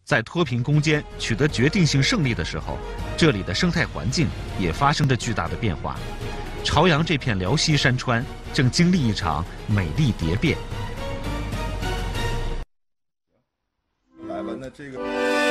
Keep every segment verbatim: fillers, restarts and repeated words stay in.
在脱贫攻坚取得决定性胜利的时候，这里的生态环境也发生着巨大的变化。朝阳这片辽西山川正经历一场美丽蝶变。 来吧，那这个。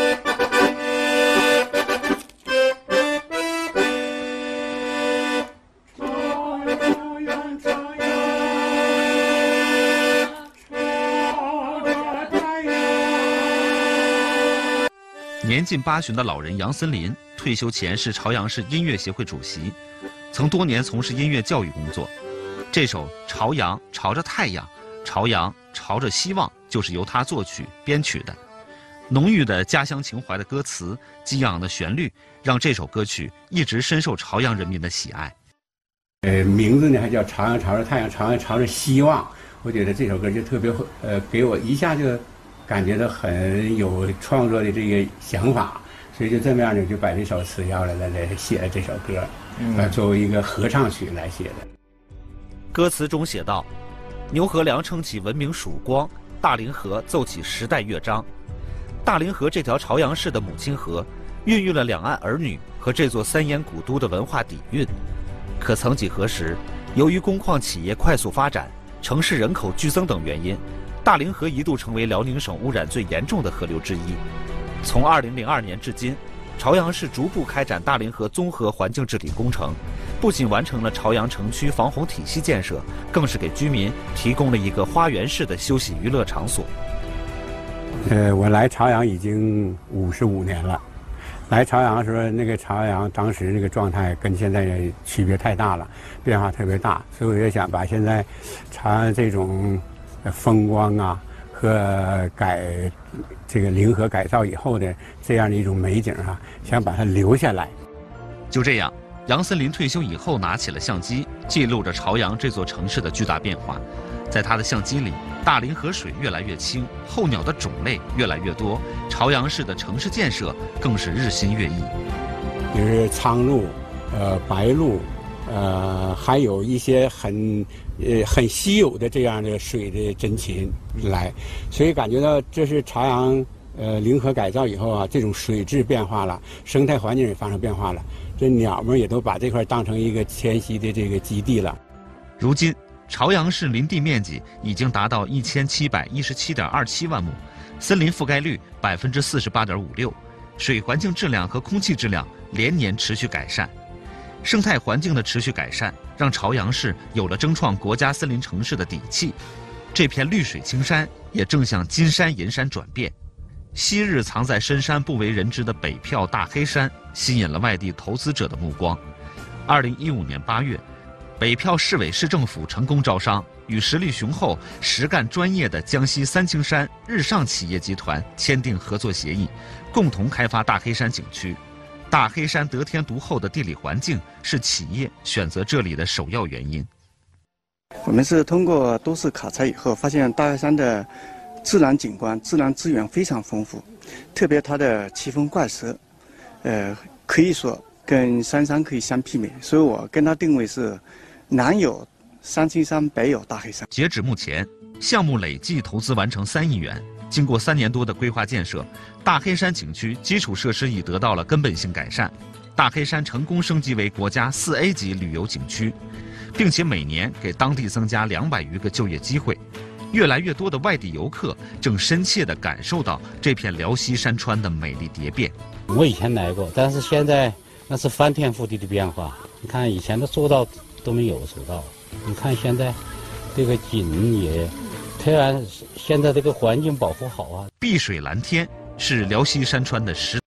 年近八旬的老人杨森林，退休前是朝阳市音乐协会主席，曾多年从事音乐教育工作。这首《朝阳朝着太阳，朝阳朝着希望》就是由他作曲编曲的。浓郁的家乡情怀的歌词，激昂的旋律，让这首歌曲一直深受朝阳人民的喜爱。 呃，名字呢还叫《朝阳朝着太阳，朝阳朝着希望》。我觉得这首歌就特别呃，给我一下就。 感觉到很有创作的这个想法，所以就这么样呢，就把这首词要来了，来写了这首歌，呃，作为一个合唱曲来写的。 歌词中写道：“牛河梁撑起文明曙光，大凌河奏起时代乐章。大凌河这条朝阳市的母亲河，孕育了两岸儿女和这座三烟古都的文化底蕴。可曾几何时，由于工矿企业快速发展、城市人口剧增等原因。” 大凌河一度成为辽宁省污染最严重的河流之一。从二零零二年至今，朝阳市逐步开展大凌河综合环境治理工程，不仅完成了朝阳城区防洪体系建设，更是给居民提供了一个花园式的休息娱乐场所。 呃，我来朝阳已经五十五年了。来朝阳的时候，那个朝阳当时那个状态跟现在区别太大了，变化特别大，所以我也想把现在朝阳这种。 风光啊，和改这个凌河改造以后的这样的一种美景啊，想把它留下来。 就这样，杨森林退休以后拿起了相机，记录着朝阳这座城市的巨大变化。在他的相机里，大凌河水越来越清，候鸟的种类越来越多，朝阳市的城市建设更是日新月异。 比如苍鹭、呃白鹭。 呃，还有一些很呃很稀有的这样的水的珍禽来，所以感觉到这是朝阳呃凌河改造以后啊，这种水质变化了，生态环境也发生变化了，这鸟们也都把这块当成一个迁徙的这个基地了。 如今，朝阳市林地面积已经达到一千七百一十七点二七万亩，森林覆盖率百分之四十八点五六，水环境质量和空气质量连年持续改善。 生态环境的持续改善，让朝阳市有了争创国家森林城市的底气。这片绿水青山也正向金山银山转变。昔日藏在深山不为人知的北票大黑山，吸引了外地投资者的目光。二零一五年八月，北票市委市政府成功招商，与实力雄厚、实干专业的江西三清山日上企业集团签订合作协议，共同开发大黑山景区。 大黑山得天独厚的地理环境是企业选择这里的首要原因。 我们是通过多次考察以后，发现大黑山的自然景观、自然资源非常丰富，特别它的奇峰怪石，呃，可以说跟三山可以相媲美，所以我跟它定位是南有三清山，北有大黑山。 截止目前，项目累计投资完成三亿元。 经过三年多的规划建设，大黑山景区基础设施已得到了根本性改善，大黑山成功升级为国家四 A 级旅游景区，并且每年给当地增加两百余个就业机会。越来越多的外地游客正深切地感受到这片辽西山川的美丽蝶变。 我以前来过，但是现在那是翻天覆地的变化。你看以前的做到都没有做到，你看现在这个景也。 虽然现在这个环境保护好啊， 碧水蓝天是辽西山川的实。